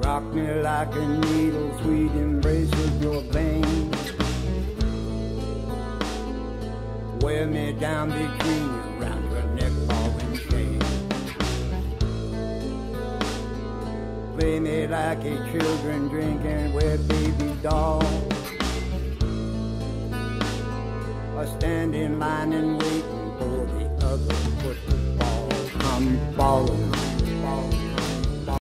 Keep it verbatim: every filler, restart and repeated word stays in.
Rock me like a needle, sweet embrace of your veins. Wear me down between you, round your neck, ball and chain. Play me like a children drinking with baby dolls. Or stand in line and waiting for the other football. Come follow me.